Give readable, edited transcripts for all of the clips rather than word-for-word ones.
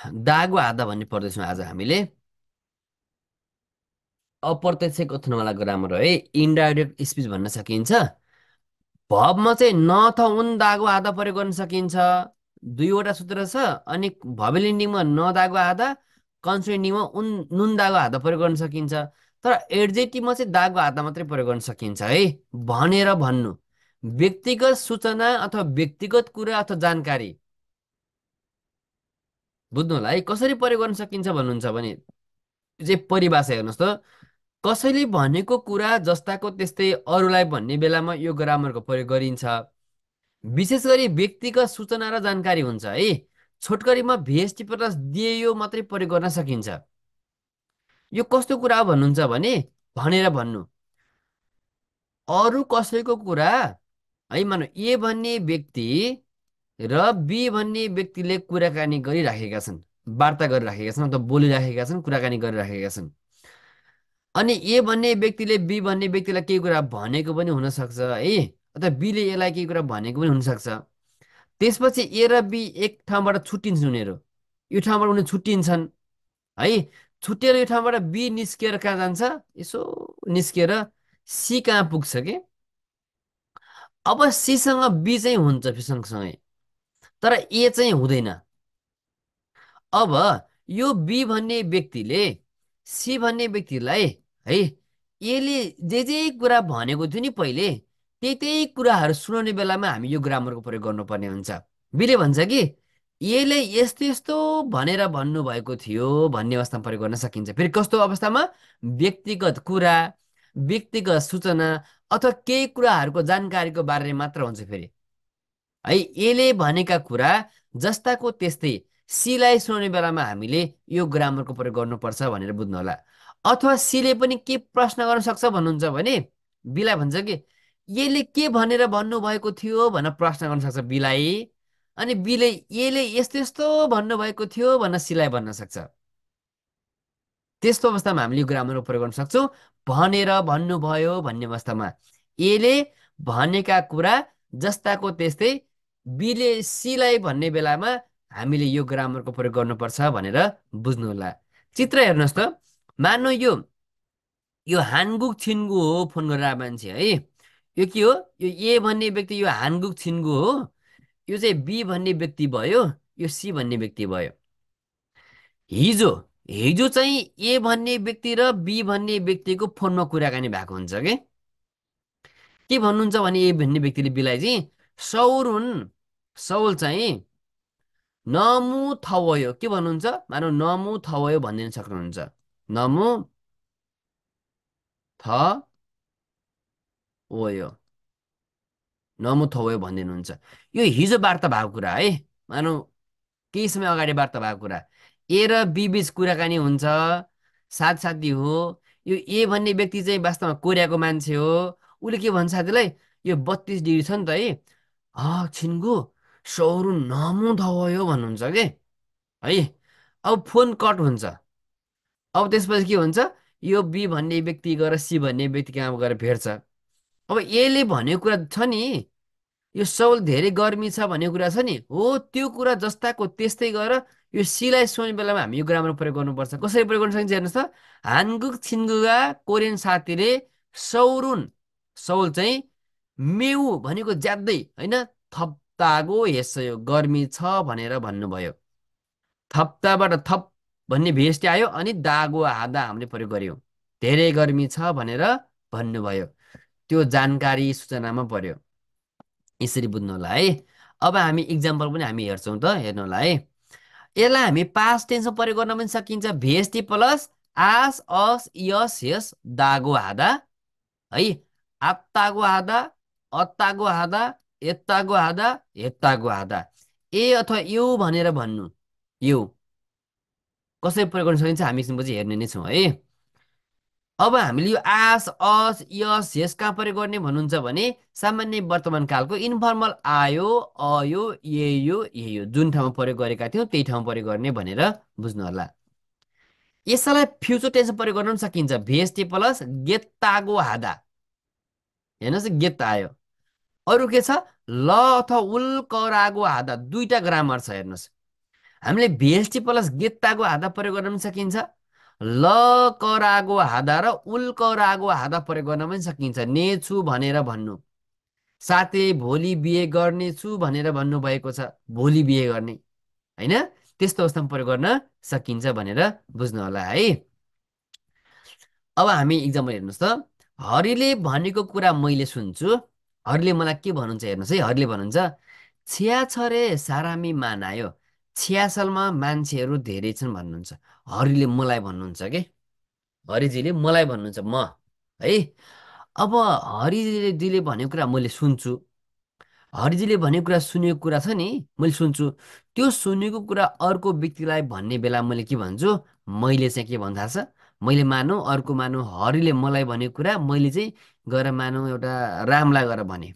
दागो आधा भन्ने पढ्दैछौँ आज हामीले अप्रत्यक्ष कथनवाला ग्रामर हो है। इन्डाइरेक्ट स्पिच भन्न सकिन्छ। भबमा चाहिँ न त उन दागो आधा प्रयोग गर्न सकिन्छ। दुईवटा सूत्र छ। अनि भर्बल इन्डिङमा न दागो आधा, कन्सोनेन्ट इन्डिङमा उन नुन दागो आधा प्रयोग गर्न सकिन्छ। तर एड्जेक्टिभमा चाहिँ दागो आधा मात्रै प्रयोग गर्न सकिन्छ है। भनेर भन्नु, व्यक्तिगत सूचना अथवा व्यक्तिगत कुरा अथवा जानकारी। बुझ्नु होला है कसरी प्रयोग गर्न सकिन्छ भन्नुहुन्छ भने यो चाहिँ परिभाषा हेर्नुहोस् त। कसैले भनेको कुरा जस्ताको त्यस्तै अरूलाई भन्ने बेलामा यो ग्रामरको प्रयोग गरिन्छ। विशेष गरी व्यक्तिगत सूचना र जानकारी हुन्छ है। छोटकरीमा भिएसटी प्लस दिए मात्रै प्रयोग गर्न सकिन्छ। यो कस्तो कुरा हो भन्नुहुन्छ भने भनेर भन्नु, अरू कसैको कुरा है। मानौ ए भन्ने व्यक्ति र बी भन्ने व्यक्तिले कुराकानी गरिराखेका छन्, वार्ता गरिराखेका छन् अथवा बोलिराखेका छन्, कुराकानी गरिराखेका छन्। अनि ए भन्ने व्यक्तिले बी भन्ने व्यक्तिलाई केही कुरा भनेको पनि हुनसक्छ है, अथवा बीले एलाई केही कुरा भनेको पनि हुनसक्छ। त्यसपछि ए र बी एक ठाउँबाट छुट्टिन्छन् उनीहरू। यो ठाउँबाट उनीहरू छुट्टिन्छन् है। छुट्टिएर यो ठाउँबाट बी निस्किएर कहाँ जान्छ, यसो निस्किएर सी कहाँ पुग्छ के। अब सीसँग बी चाहिँ हुन्छ सँगसँगै, तर ए चाहिँ हुँदैन। अब यो बी भन्ने व्यक्तिले सी भन्ने व्यक्तिलाई है, यसले जे कुरा भनेको थियो नि पहिले, त्यही कुराहरू सुनाउने बेलामा हामी यो ग्रामरको प्रयोग गर्नुपर्ने हुन्छ। बीले भन्छ कि यसले यस्तो यस्तो भनेर भन्नुभएको थियो भन्ने अवस्थामा प्रयोग गर्न सकिन्छ। फेरि कस्तो अवस्थामा, व्यक्तिगत कुरा, व्यक्तिगत सूचना अथवा केही कुराहरूको जानकारीको बारेमा मात्र हुन्छ। फेरि है यसले भनेका कुरा जस्ताको त्यस्तै सीलाई सुनाउने बेलामा हामीले यो ग्रामरको प्रयोग गर्नुपर्छ भनेर बुझ्नु होला। अथवा सीले पनि के प्रश्न गर्न सक्छ भन्नुहुन्छ भने बीलाई भन्छ कि यसले के भनेर भन्नुभएको थियो भनेर प्रश्न गर्न सक्छ बीलाई। अनि बीले यसले यस्तो यस्तो भन्नुभएको थियो भनेर सीलाई भन्न सक्छ। त्यस्तो अवस्थामा हामीले यो ग्रामरको प्रयोग गर्न सक्छौँ। भनेर भन्नुभयो भन्ने अवस्थामा यसले भनेका कुरा जस्ताको त्यस्तै बीले सीलाई भन्ने बेलामा हामीले यो ग्रामरको प्रयोग गर्नुपर्छ भनेर बुझ्नु होला। चित्र हेर्नुहोस् त। मान्नु यो यो हानगुक छिन्गु हो, फोन गरेर आएको मान्छे है। यो के हो, यो ए भन्ने व्यक्ति यो हानगुक छिन्गु हो। यो चाहिँ बी भन्ने व्यक्ति भयो, यो सी भन्ने व्यक्ति भयो। हिजो हिजो चाहिँ ए भन्ने व्यक्ति र बी भन्ने व्यक्तिको फोनमा कुराकानी भएको हुन्छ के भन्नुहुन्छ भने ए भन्ने व्यक्तिले बीलाई चाहिँ सौरुन सौल चाहिँ नमु थवयो के भन्नुहुन्छ, मानव नमु थवयो भनिदिन सक्नुहुन्छ। नमु थवयो, नमु थवयो भनिदिनुहुन्छ। यो हिजो वार्ता भएको कुरा है। मानव केही समय अगाडि वार्ता भएको कुरा। ए र बी बीच कुराकानी हुन्छ, साथी हो। यो ए भन्ने व्यक्ति चाहिँ वास्तवमा कोरियाको मान्छे हो। उसले के भन्छ साथीलाई, यो 32 डिग्री छ नि त है, छिन्गु सौरु नमु धवयो भन्नुहुन्छ के है। अब फोन कट हुन्छ। अब त्यसपछि के हुन्छ, यो बी भन्ने व्यक्ति गएर सी भन्ने व्यक्ति कहाँ गएर भेट्छ। अब एले भनेको कुरा छ नि, यो सौल धेरै गर्मी छ भन्ने कुरा छ नि, हो त्यो कुरा जस्ताको त्यस्तै गएर यो सीलाई सोध्ने बेलामा हामी यो ग्रामर प्रयोग गर्नुपर्छ। कसरी प्रयोग गर्न सकिन्छ हेर्नुहोस् त। हानगुक छिन्गुगा कोरियन साथीले सौरुन सौल चाहिँ मेउ भनेको ज्यादै होइन, थप्तागो हेस्यो गर्मी छ भनेर भन्नुभयो। थप्ताबाट थप भन्ने भेस्ट आयो अनि दागो हादा हामीले प्रयोग गर्यौँ। धेरै गर्मी छ भनेर भन्नुभयो, त्यो जानकारी सूचनामा पर्यो। यसरी बुझ्नु होला है। अब हामी इक्जाम्पल पनि हामी हेर्छौँ त, हेर्नु होला है। यसलाई हामी पास्ट टेन्समा प्रयोग गर्न पनि सकिन्छ। भेस्टी प्लस आस अस यस यस दागो हादा है। आत्तागो हादा, अत्तागो हादा, एत्तागो हादा, हेत्तागो हादा। ए अथवा यौ भनेर भन्नु, यौ कसरी प्रयोग गर्न सकिन्छ हामी एकछिनपछि हेर्ने नै छौँ है। अब हामीले यो आस अस यस यस कहाँ प्रयोग गर्ने भन्नुहुन्छ भने सामान्य वर्तमान कालको इन्फर्मल आयो, अयो, ये जुन ठाउँमा प्रयोग गरेका थियौँ त्यही ठाउँमा प्रयोग गर्ने भनेर बुझ्नु होला। यसलाई फ्युचर टेन्समा प्रयोग गर्न पनि सकिन्छ। भेस्टे प्लस गेत्तागो हादा, हेर्नुहोस् गेत आयो। अरू के छ, ल अथवा उल करागो हादा, दुईटा ग्रामर छ हेर्नुहोस्। हामीले भेस्टी प्लस गेत्ताको हादा प्रयोग गर्न पनि सकिन्छ। ल करागो हादा र उल करागो हादा प्रयोग गर्न पनि सकिन्छ। नेछु भनेर भन्नु, साथै भोलि बिहे गर्नेछु भनेर भन्नुभएको छ, भोलि बिहे गर्ने होइन, त्यस्तो अवस्थामा प्रयोग गर्न सकिन्छ भनेर बुझ्नु होला है। अब हामी इक्जाम्पल हेर्नुहोस् त। हरिले भनेको कुरा मैले सुन्छु। हरिले मलाई के भन्नुहुन्छ हेर्नुहोस् है। हरिले भन्नुहुन्छ छ्या छ रे सारामी मानायो, छ्यासलमा मान्छेहरू धेरै छन् भन्नुहुन्छ। हरिले मलाई भन्नुहुन्छ के, हरिजीले मलाई भन्नुहुन्छ म है। अब हरिजीले भनेको कुरा मैले सुन्छु। हरिजीले भनेको कुरा सुनेको कुरा छ नि, मैले सुन्छु। त्यो सुनेको कुरा अर्को व्यक्तिलाई भन्ने बेला मैले के भन्छु, मैले चाहिँ के भन्छ थाहा छ, मैले मानौ अर्को मानौ, हरिले मलाई भनेको कुरा मैले चाहिँ गएर मानौ एउटा रामलाई गएर भने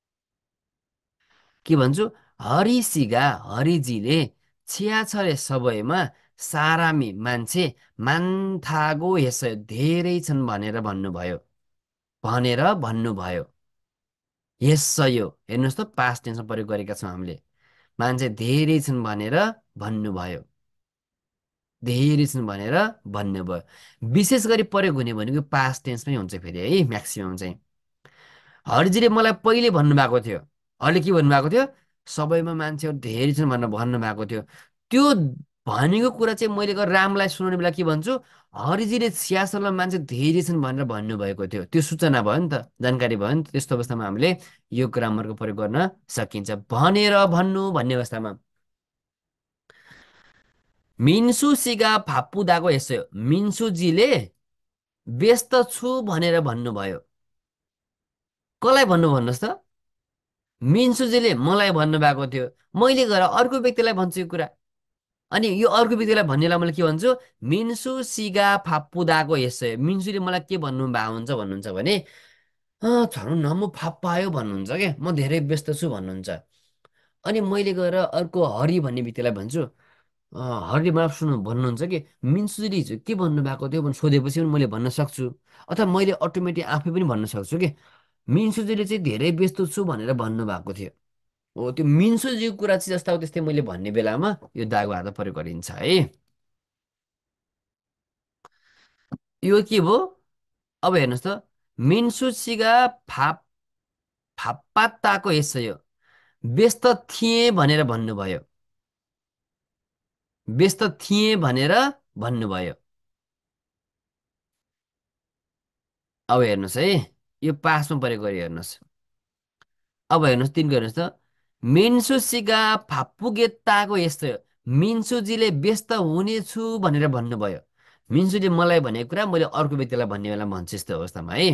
के भन्छु, हरिसिगा हरिजीले छ्या छरे सबैमा सारामी मान्छे मान्थागो यसो धेरै छन् भनेर भन्नुभयो, भनेर भन्नुभयो। यसयो हेर्नुहोस् त, पास्ट टेन्समा प्रयोग गरेका छौँ हामीले। मान्छे धेरै छन् भनेर भन्नुभयो, धेरै छन् भनेर भन्नुभयो। विशेष गरी प्रयोग हुने भनेको पास्ट टेन्समै हुन्छ फेरि है, म्याक्सिमम चाहिँ। हरिजीले मलाई पहिले भन्नुभएको थियो, हरिले के भन्नुभएको थियो, सबैमा मान्छेहरू धेरै छन् भनेर भन्नुभएको थियो। त्यो भनेको कुरा चाहिँ मैले गएर रामलाई सुनाउने बेला के भन्छु, हरिजीले सियासनमा मान्छे धेरै छन् भनेर भन्नुभएको थियो। त्यो सूचना भयो नि त, जानकारी भयो नि त। त्यस्तो अवस्थामा हामीले यो ग्रामरको प्रयोग गर्न सकिन्छ, भनेर भन्नु भन्ने अवस्थामा। मिन्सु सिगा फाप्पुदाको यसो, मिन्सुजीले व्यस्त छु भनेर भन्नुभयो। कसलाई भन्नु भन्नुहोस् त, मिन्सुजीले मलाई भन्नुभएको थियो, मैले गएर अर्को व्यक्तिलाई भन्छु यो कुरा। अनि यो अर्को व्यक्तिलाई भन्नेलाई मैले के भन्छु, मिन्सु सिगा फाप्पुदाको यसो, मिन्सुले मलाई के भन्नु भएको हुन्छ भन्नुहुन्छ भने, छनु न म फाप्पायो भन्नुहुन्छ क्या, म धेरै व्यस्त छु भन्नुहुन्छ। अनि मैले गएर अर्को हरि भन्ने व्यक्तिलाई भन्छु, हरिले मलाई सुन्नु भन्नुहुन्छ कि मिन्सुजीले हिजो के भन्नुभएको थियो भनेर सोधेपछि पनि मैले भन्न सक्छु, अथवा मैले अटोमेटिक आफै पनि भन्न सक्छु कि मिन्सुजीले चाहिँ धेरै व्यस्त छु भनेर भन्नुभएको थियो। हो, त्यो मिन्सुजीको कुरा चाहिँ जस्तो अब त्यस्तै मैले भन्ने बेलामा यो दागो हात प्रयोग गरिन्छ है। यो के भयो, अब हेर्नुहोस् त, मिन्सुसीगा फाप फाप्पाताको यसो, व्यस्त थिएँ भनेर भन्नुभयो, व्यस्त थिएँ भनेर भन्नुभयो। अब हेर्नुहोस् है, यो पासमा प्रयोग गरी हेर्नुहोस्। अब हेर्नुहोस् तिनको हेर्नुहोस् त, मिन्सुसीगा फाप्पुगेत्ताको यस्तो, मिन्सुजीले व्यस्त हुनेछु भनेर भन्नुभयो। मिन्सुले मलाई भनेको कुरा मैले अर्को व्यक्तिलाई भन्ने बेला भन्छु यस्तो अवस्थामा है।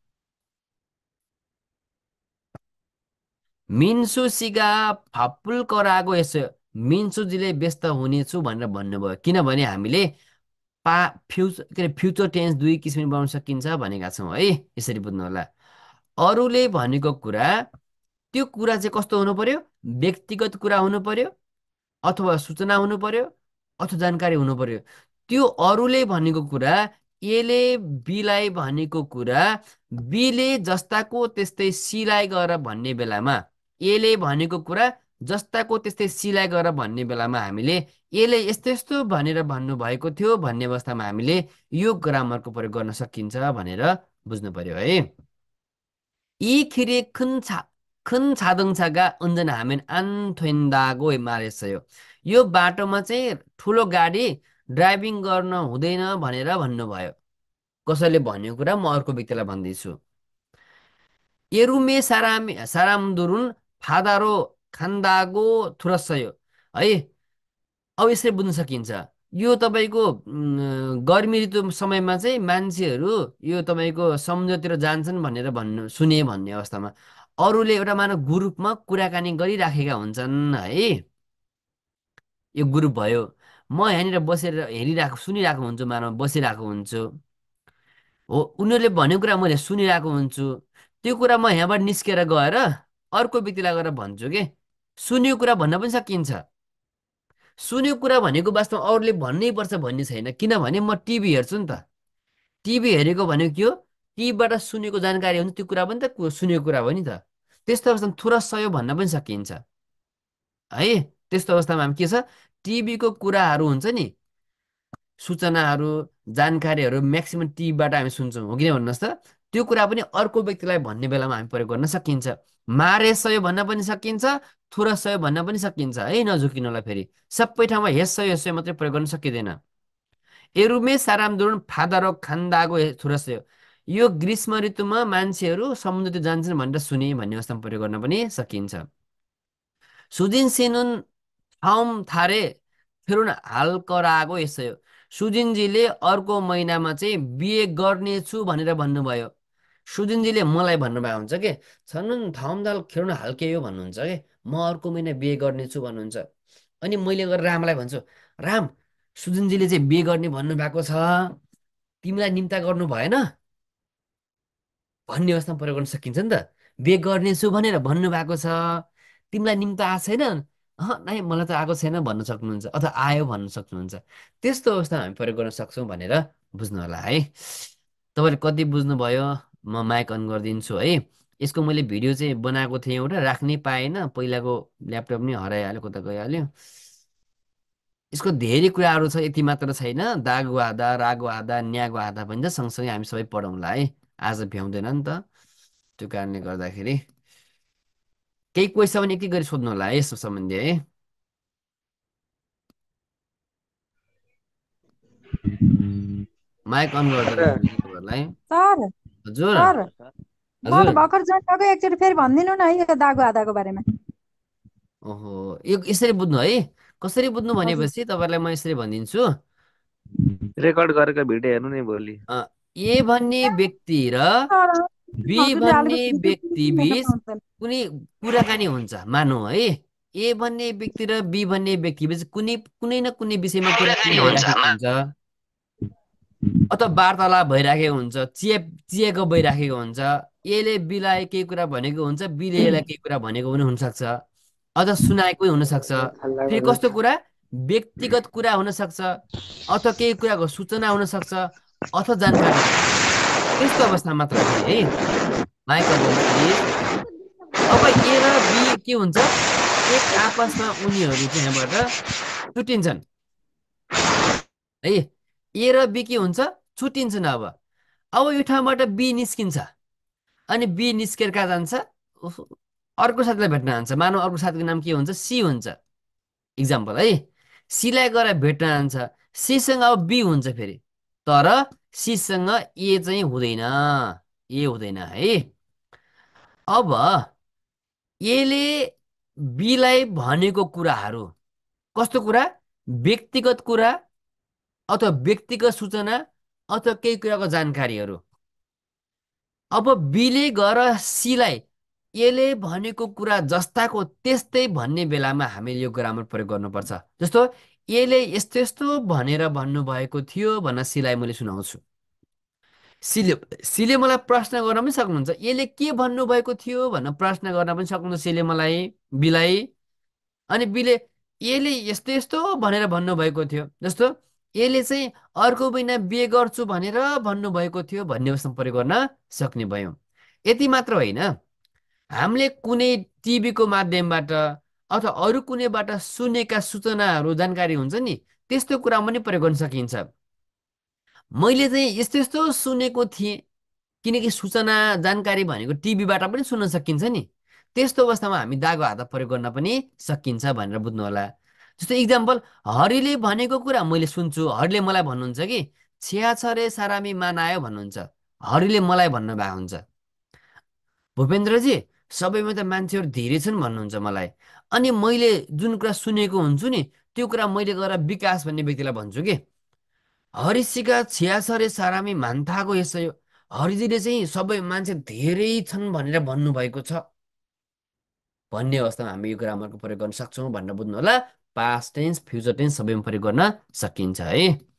मिन्सुसीगा फाप्पुल करागो यसो, मिन्सुजीले व्यस्त हुनेछु भनेर भन्नुभयो। किनभने हामीले पा फ्युचर के अरे फ्युचर टेन्स दुई किसिमले बनाउन सकिन्छ भनेका छौँ है, यसरी बुझ्नु होला। अरूले भनेको कुरा, त्यो कुरा चाहिँ कस्तो हुनु पर्यो, व्यक्तिगत कुरा हुनु पर्यो, अथवा सूचना हुनु पर्यो, अथवा जानकारी हुनु पर्यो। त्यो अरूले भनेको कुरा, एले बीलाई भनेको कुरा, बीले जस्ताको त्यस्तै सीलाई गएर भन्ने बेलामा, एले भनेको कुरा जस्ताको त्यस्तै सीलाई गएर भन्ने बेलामा हामीले एले यस्तो यस्तो भनेर भन्नुभएको थियो भन्ने अवस्थामा हामीले यो ग्रामरको प्रयोग गर्न सकिन्छ भनेर बुझ्नु पर्यो है। 이 길이 큰 자동차가 운전하면 안 된다고 말했어요. यो बाटोमा चाहिँ ठुलो गाडी ड्राइभिङ गर्न हुँदैन भनेर भन्नुभयो। कसैले भनेको कुरा म अर्को व्यक्तिलाई भन्दैछु। एरुमे सारामदुरुन फादारो खान्दागो थुरस्सयो है। अब यसरी बुझ्न सकिन्छ, यो तपाईँको गर्मी ऋतु समयमा चाहिँ मान्छेहरू यो तपाईँको समुद्रतिर जान्छन् भनेर भन्नु सुने भन्ने अवस्थामा अरूले एउटा मानव ग्रुपमा कुराकानी गरिराखेका हुन्छन् है। यो ग्रुप भयो, म यहाँनिर बसेर हेरिरहेको सुनिरहेको हुन्छु, मानव बसिरहेको हुन्छु, हो उनीहरूले भनेको कुरा मैले सुनिरहेको हुन्छु। त्यो कुरा म यहाँबाट निस्केर गएर अर्को व्यक्तिलाई गएर भन्छु कि सुन्यो कुरा भन्न पनि सकिन्छ। सुन्यो कुरा भनेको वास्तवमा अरूले भन्नै पर्छ भन्ने छैन, किनभने म टिभी हेर्छु नि त। टिभी हेरेको भनेको के हो, टिभीबाट सुनेको जानकारी हुन्छ, त्यो कुरा पनि त सुनेको कुरा हो नि त। त्यस्तो अवस्थामा थुरस्सयो भन्न पनि सकिन्छ है। त्यस्तो अवस्थामा हामी के छ, टिभीको कुराहरू हुन्छ नि, सूचनाहरू, जानकारीहरू म्याक्सिमम् टिभीबाट हामी सुन्छौँ, हो कि नै भन्नुहोस् त? त्यो कुरा पनि अर्को व्यक्तिलाई भन्ने बेलामा हामी प्रयोग गर्न सकिन्छ। मारे सयो भन्न पनि सकिन्छ, थुर सयो भन्न पनि सकिन्छ है, नझुकिनुलाई फेरि। सबै ठाउँमा हेस सयो हेस सयो मात्रै प्रयोग गर्न सकिँदैन। एरुमे सारामदुरुन फादर खान्दाको थुरस्यो, यो ग्रीष्म ऋतुमा मान्छेहरू समुद्रतिर जान्छन् भनेर सुने भन्ने अवस्थामा प्रयोग गर्न पनि सकिन्छ। सुजिन सेनुन ठाउँ थारे फेरुन हाल कराएको यसो, सुजिनजीले अर्को महिनामा चाहिँ बिहे गर्नेछु भनेर भन्नुभयो। सुजिनजीले मलाई भन्नुभएको हुन्छ कि छनुन ठाउँ दाल खेल्न हाल्के हो भन्नुहुन्छ कि, म अर्को महिना बिहे गर्नेछु भन्नुहुन्छ। अनि मैले गएर रामलाई भन्छु, राम, सुजनजीले चाहिँ बिहे गर्ने भन्नुभएको छ, तिमीलाई निम्ता गर्नु भएन भन्ने अवस्थामा प्रयोग गर्न सकिन्छ नि त। बिहे गर्नेछु भनेर भन्नुभएको छ, तिमीलाई निम्ता आएको छैन, नाइ मलाई त आएको छैन भन्न सक्नुहुन्छ, अथवा आयो भन्न सक्नुहुन्छ। त्यस्तो अवस्थामा हामी प्रयोग गर्न सक्छौँ भनेर बुझ्नु होला है। तपाईँले कति बुझ्नुभयो? म माइक अन गरिदिन्छु है। यसको मैले भिडियो चाहिँ बनाएको थिएँ एउटा, राख्नै पाएन, पहिलाको ल्यापटप नि हराइहाल्यो, कता गइहाल्यो। यसको धेरै कुराहरू छ, यति मात्र छैन। दागो आधा, रागो आधा, न्यागो आधा पनि छ, सँगसँगै हामी सबै पढौँला है। आज भ्याउँदैन नि त, त्यो कारणले गर्दाखेरि केही क्वेसन भने एक एक गरी सोध्नु होला है यसो सम्बन्धी है। माइक अन गरिदिनु मैले तपाईँहरूलाई। सर हजुर सर म हजुर। त भर्खर जोइन गरेको, एकचोटि फेरि भनिदिनु न है यो दागो आधाको बारेमा। ओहो, यो यसरी बुझ्नु है। कसरी बुझ्नु हजुर भनेपछि तपाईँहरूलाई म यसरी भनिदिन्छु। रेकर्ड गरेको भिडियो हेर्नु नि भोलि। ए भन्ने व्यक्ति र सर, बी हजुरले भन्ने हालेको व्यक्ति भिडियो हेर्न बीच पाउँदैन। कुनै कुराकानी हुन्छ मानौ है। ए भन्ने व्यक्ति र बी भन्ने व्यक्ति बीच कुनै कुनै न कुनै विषयमा कुराकानी भइराखेको हुन्छ, अथवा वार्तालाप भइराखेको हुन्छ, चिएको भइराखेको हुन्छ। एले बीलाई केही कुरा भनेको हुन्छ, बीले एलाई केही कुरा भनेको पनि हुनसक्छ, अझ सुनाएकै हुनसक्छ। फेरि कस्तो कुरा? व्यक्तिगत कुरा हुनसक्छ, अथवा केही कुराको सूचना हुनसक्छ, अथवा जानकारी हुनसक्छ। त्यस्तो अवस्था मात्र फेरि है। माइक अन गर्नुहोस् प्लिज। अब ए र बी के हुन्छ? एक आपसमा उनीहरू चाहिँ यहाँबाट छुट्टिन्छन् है। ए र बी के हुन्छ? छुट्टिन्छन्। अब यो ठाउँबाट बी निस्किन्छ, अनि बी निस्केर कहाँ जान्छ? उफ, अर्को साथीलाई भेट्न जान्छ। मानव अर्को साथीको नाम के हुन्छ? सी हुन्छ, इक्जाम्पल है। सीलाई गएर भेट्न जान्छ, सीसँग अब बी हुन्छ फेरि, तर सीसँग ए चाहिँ हुँदैन, ए हुँदैन है। अब एले बीलाई भनेको कुराहरू कस्तो कुरा? व्यक्तिगत कुरा, अथवा व्यक्तिगत सूचना, अथवा केही कुराको जानकारीहरू। अब बीले गएर सीलाई एले भनेको कुरा जस्ताको त्यस्तै भन्ने बेलामा हामीले यो ग्रामर प्रयोग गर्नुपर्छ। जस्तो एले यस्तो यस्तो भनेर भन्नुभएको थियो भन्न सीलाई मैले सुनाउँछु। सीले सीले मलाई प्रश्न गर्न पनि सक्नुहुन्छ, एले के भन्नुभएको थियो भन्न प्रश्न गर्न पनि सक्नुहुन्छ सीले मलाई, बीलाई। अनि बीले एले यस्तो यस्तो भनेर भन्नुभएको थियो, जस्तो एले चाहिँ अर्को महिना बिहे गर्छु भनेर भन्नुभएको थियो भन्ने अवस्थामा प्रयोग गर्न सक्ने भयो। यति मात्र होइन, हामीले कुनै टिभीको माध्यमबाट अथवा अरू कुनैबाट सुनेका सूचनाहरू, जानकारी हुन्छ नि, त्यस्तो कुरा पनि प्रयोग गर्न सकिन्छ। मैले चाहिँ यस्तो यस्तो सुनेको थिएँ, किनकि सूचना जानकारी भनेको टिभीबाट पनि सुन्न सकिन्छ नि। त्यस्तो अवस्थामा हामी दागो हात प्रयोग गर्न पनि सकिन्छ भनेर बुझ्नु होला। जस्तो इक्जाम्पल, हरिले भनेको कुरा मैले सुन्छु, हरिले मलाई भन्नुहुन्छ कि छ्या छ रे सारामी मानायो भन्नुहुन्छ, हरिले मलाई भन्नुभएको हुन्छ। भूपेन्द्रजी, सबैमा त मान्छेहरू धेरै छन् भन्नुहुन्छ मलाई, अनि मैले जुन कुरा सुनेको हुन्छु नि, त्यो कुरा मैले गएर विकास भन्ने व्यक्तिलाई भन्छु कि हरिसिका छ्यासरे सारामी मान्थाको यसो, हरिजीले चाहिँ सबै मान्छे धेरै छन् भनेर भन्नुभएको छ भन्ने अवस्थामा हामी यो ग्रामरको प्रयोग गर्न सक्छौँ भनेर बुझ्नु होला। पास्ट टेन्स, फ्युचर टेन्स सबैमा प्रयोग गर्न सकिन्छ है।